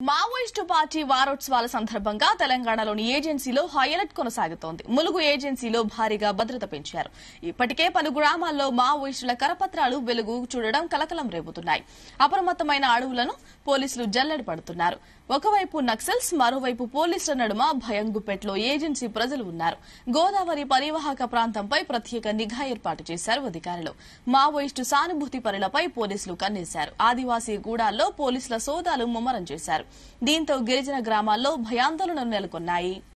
Maoist party వారోత్సవాల సందర్భంగా తెలంగాణలోని ఏజెన్సీలో హైలైట్ కొనసాగుతోంది. ములుగు ఏజెన్సీలో భారీగా భద్రత పెంచారు. ఇప్పటికే పలు గ్రామాల్లో మావోయిస్టుల కరపత్రాలు వెలుగు చూడడం కలకలం రేపుతున్నాయి. అప్రమత్తమైన అడవులను పోలీసులు జల్లెడ పడుతున్నారు. ఒకవైపు నక్సల్స్, మరోవైపు పోలీసుల నడుమ భయం గుప్పెట్లో ఏజెన్సీ ప్రజలు ఉన్నారు. గోదావరి పరివాహక ప్రాంతంపై ప్రత్యేక నిఘా ఏర్పాటు చేశారు అధికారులు. మావోయిస్టు సానుభూతి పరులపై పోలీసులు కన్నేశారు. ఆదివాసీ గూడాల్లో పోలీసుల సోదాలు ముమ్మరం చేశారు. దీంతో గిరిజన గ్రామాల్లో భయాందోళనలు నెలకొన్నాయి.